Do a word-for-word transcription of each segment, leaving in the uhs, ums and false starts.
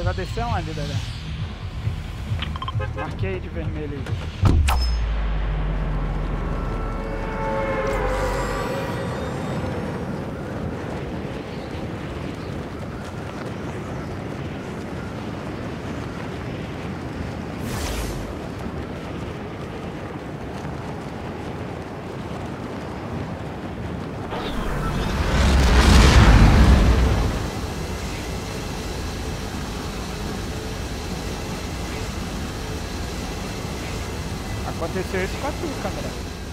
Pra descer onde, Dedé? Marquei de vermelho aí. Aconteceu isso com a tua câmera.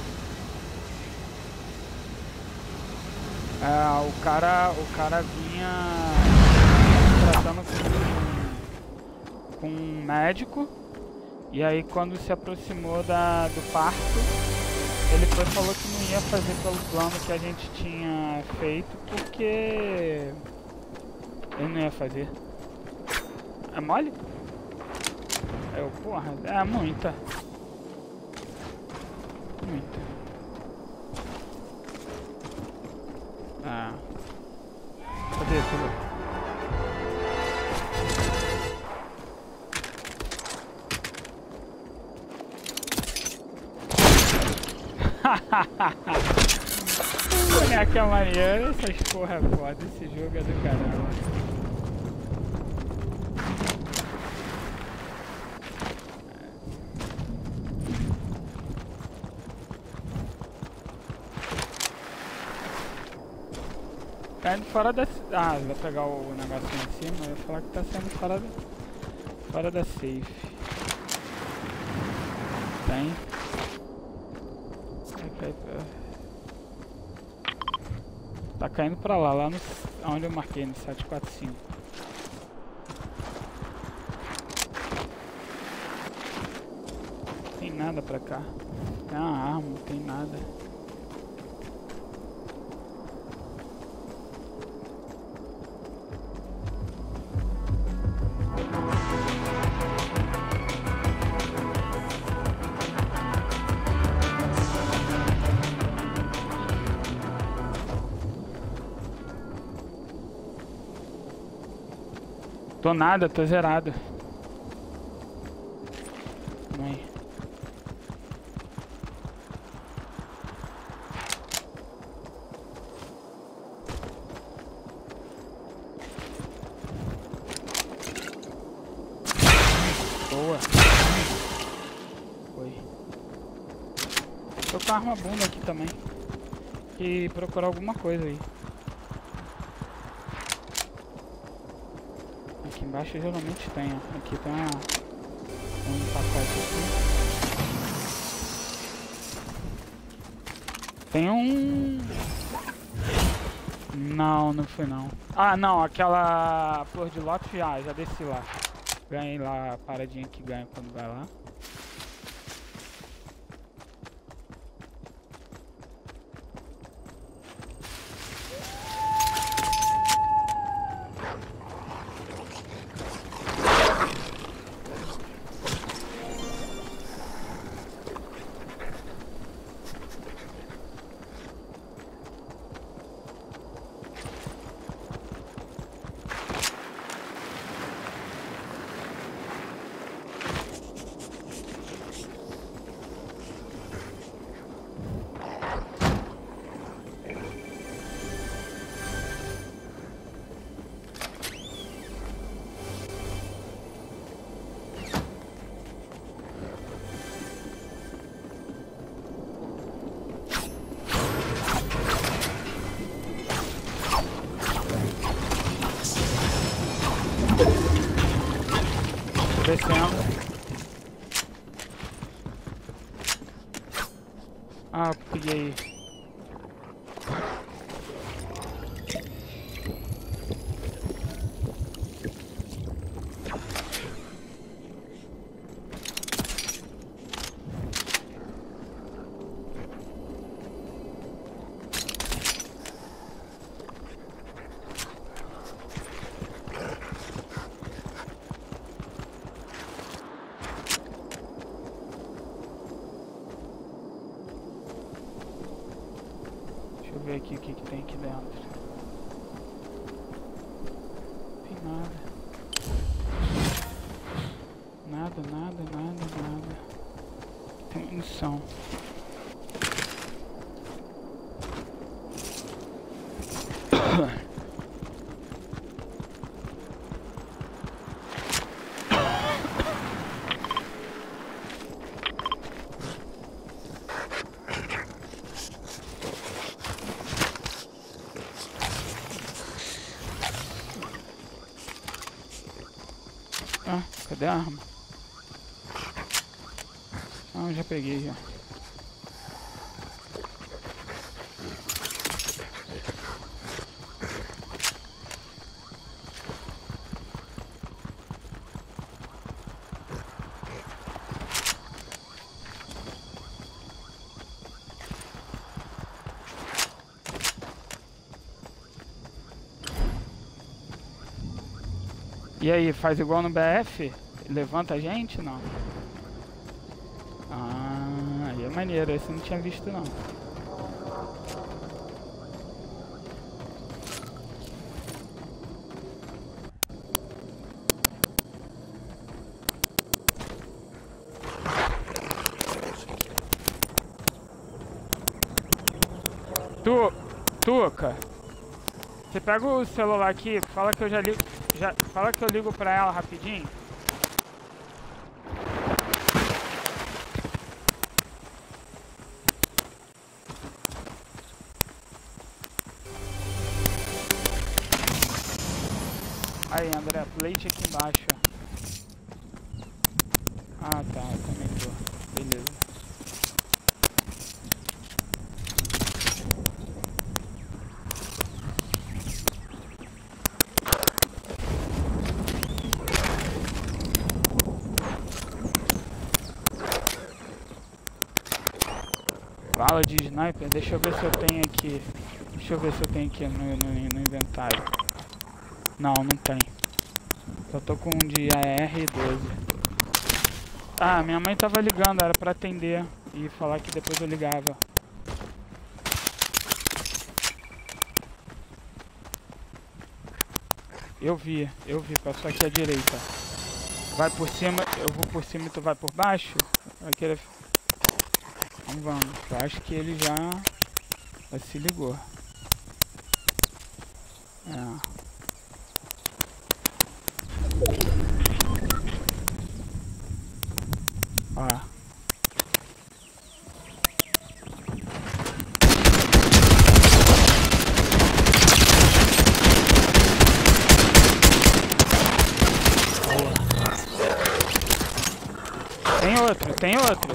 É, o cara, o cara vinha tratando com, com um médico, e aí quando se aproximou da, do parto, ele foi e falou que não ia fazer pelo plano que a gente tinha feito, porque ele não ia fazer. É mole? Eu, porra, é muita. Muito. Ah. Cadê? Cadê? Boneca maneira, essas porra é foda, esse jogo é do caramba. Tá indo fora da... Ah, vai pegar o negocinho em cima, eu ia falar que tá saindo fora da... Fora da safe. Tem. Tá caindo pra lá, lá no... onde eu marquei, no sete quatro cinco. Não tem nada pra cá. Tem uma arma, não tem nada. Tô nada, tô zerado. Mãe. Boa. Foi. Tô com a arma bunda aqui também. E procurar alguma coisa aí. Aqui embaixo geralmente tem, ó. Aqui tem uma, um pacote aqui. Tem um... Não, não foi não. Ah, não, aquela flor de lótus já, já desci lá. Ganhei lá a paradinha que ganha quando vai lá. Descendo. Ah, peguei. Deixa eu ver aqui o que, que tem aqui dentro. Não tem nada. Ah, cadê a arma? Ah, já peguei já. E aí, faz igual no B F? Levanta a gente? Não. Ah, aí é maneiro, esse eu não tinha visto não. Tu, Tuca, você pega o celular aqui, fala que eu já ligo, já, fala que eu ligo pra ela rapidinho. Aí, André, plate aqui embaixo. Ah, tá, eu também tô. Beleza. Bala de sniper, deixa eu ver se eu tenho aqui. Deixa eu ver se eu tenho aqui no, no, no inventário. Não, não tem. Só tô com um de A R doze. Ah, minha mãe tava ligando, era pra atender e falar que depois eu ligava. Eu vi, eu vi, passou aqui à direita. Vai por cima, eu vou por cima e tu vai por baixo? Vai querer... Então vamos, eu acho que ele já, já se ligou. É. Ó. Tem outro, tem outro.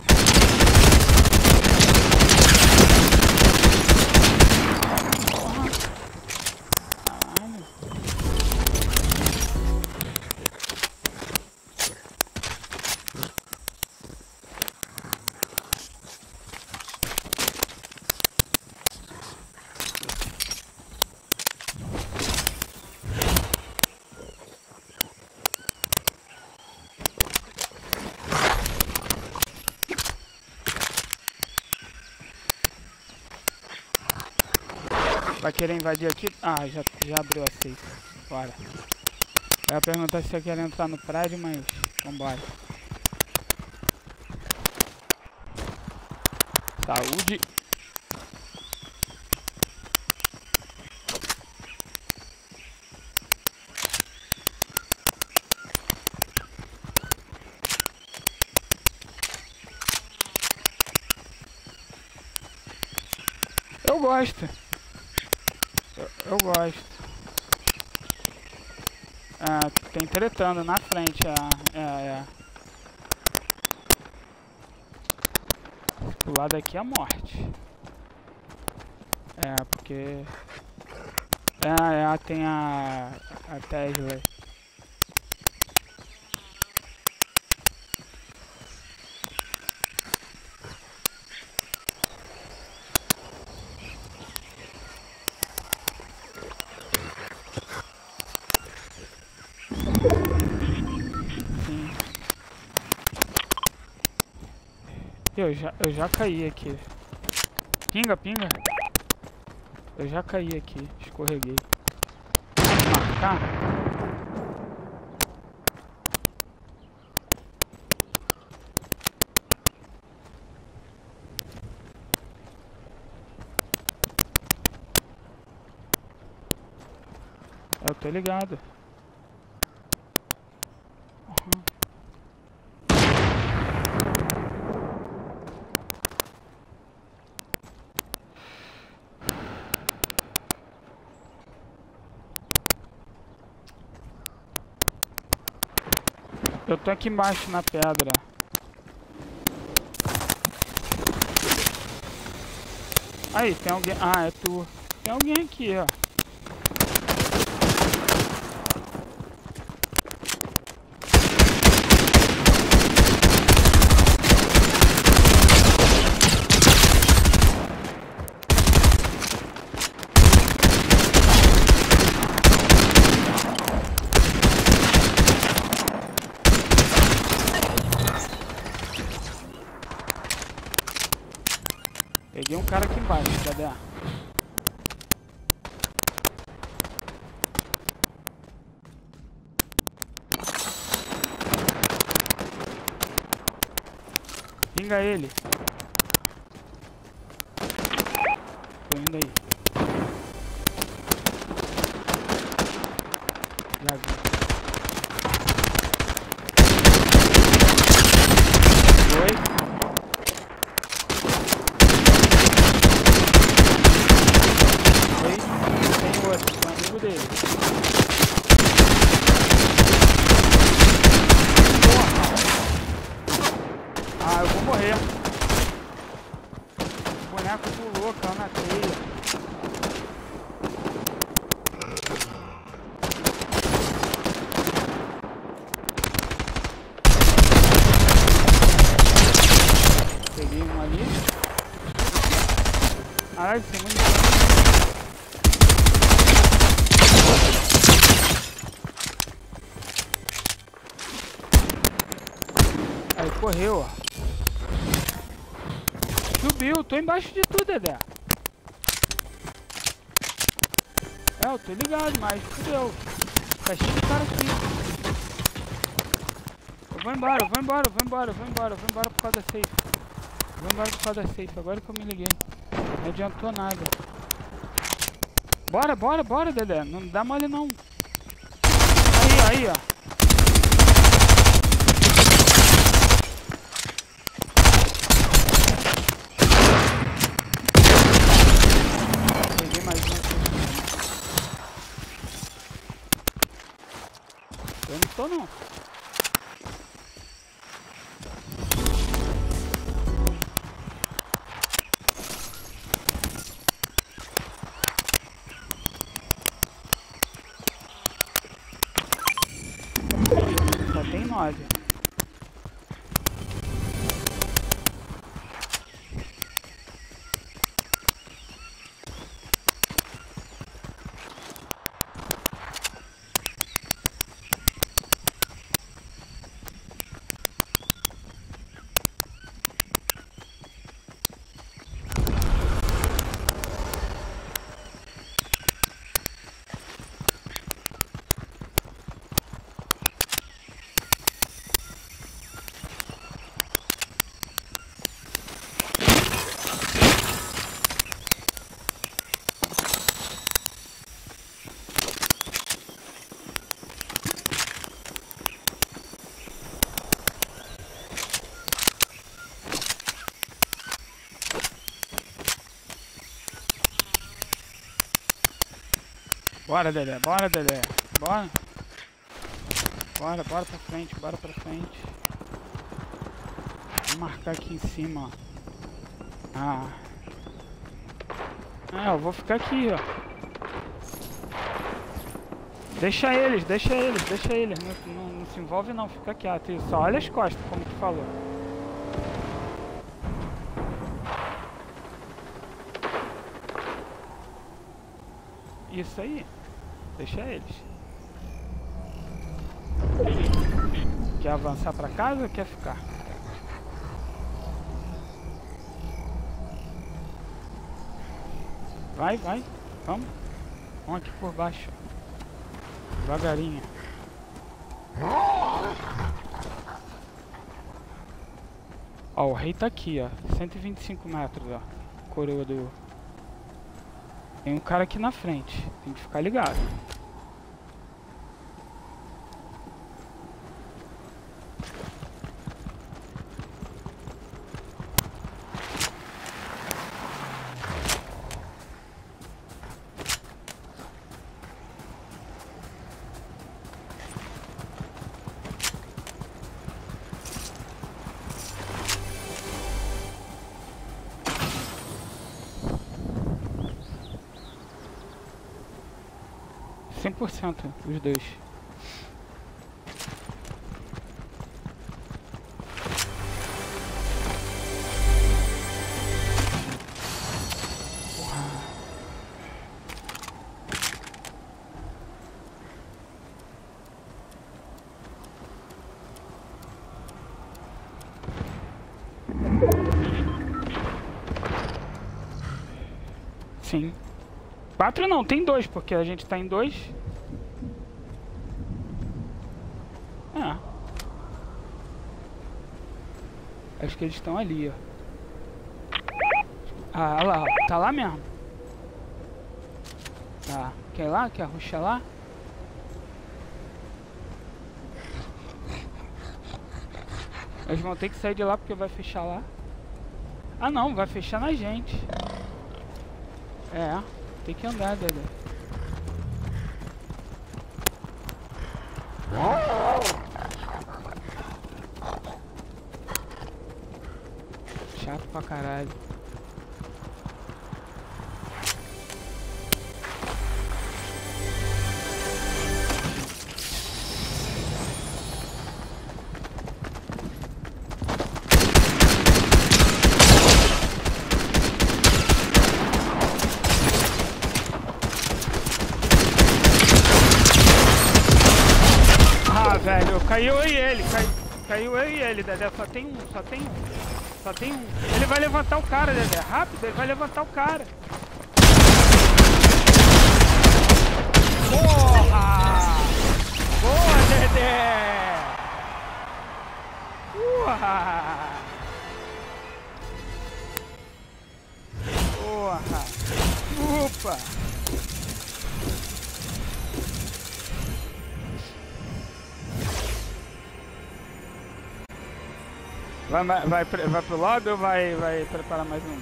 Vai querer invadir aqui? Ah, já, já abriu a safe. Bora. Eu ia perguntar se eu quero entrar no prédio, mas vambora. Saúde. Eu gosto. Eu, eu gosto. Ah, tem tretando na frente, é, é, é. Do lado aqui é a morte. É, porque... É, é, tem a... a Tesla. Sim. Eu já, eu já caí aqui. Pinga, pinga. Eu já caí aqui, escorreguei. Marcar? Eu tô ligado. Uhum. Eu tô aqui embaixo na pedra. Aí, tem alguém... Ah, é tu. Tem alguém aqui, ó. Peguei um cara aqui embaixo, cadê? Pinga ele. Tô indo aí. Já vi. Dois. Dele. Ah, eu vou morrer. O boneco pulou, caiu na teia. Peguei um ali. Caralho, tem muito. Aí, correu, ó. Subiu, tô embaixo de tudo, Dedé. É, eu tô ligado, mas fudeu. Tá cheio de cara aqui. Eu vou embora, eu vou embora, eu vou embora, eu vou embora, eu vou embora por causa da safe. Eu vou embora por causa da safe, agora que eu me liguei. Não adiantou nada. Bora, bora, bora, Dedé. Não dá mole não. Aí, aí, ó. Eu não tô não. Só tem nove. Bora, Dedé, bora, Dedé, bora. Bora, bora pra frente, bora pra frente. Vou marcar aqui em cima, ó. Ah. É, eu vou ficar aqui, ó. Deixa eles, deixa eles, deixa eles. Não, não, não se envolve não, fica quieto. Isso, só olha as costas, como tu falou. Isso aí. Deixa eles. Quer avançar pra casa ou quer ficar? Vai, vai. Vamos. Vamos aqui por baixo. Devagarinho. Ó, o rei tá aqui, ó. cento e vinte e cinco metros, ó. Coroa do... Tem um cara aqui na frente. Tem que ficar ligado. cem por cento os dois. Sim. Quatro não, tem dois, porque a gente tá em dois. Ah. Acho que eles estão ali, ó. Ah, olha lá, ó. Tá lá mesmo. Tá. Quer ir lá? Quer rushar lá? Eles vão ter que sair de lá porque vai fechar lá. Ah não, vai fechar na gente. É, tem que andar, Dedé. Chato pra caralho. Velho, caiu eu e ele, cai, caiu eu e ele, Dedé, só tem um, só tem um, só tem um. Ele vai levantar o cara, Dedé, rápido, ele vai levantar o cara. Porra! Boa, Dedé! Porra! Porra! Upa! Vai, vai, vai pro lado ou vai, vai preparar mais um?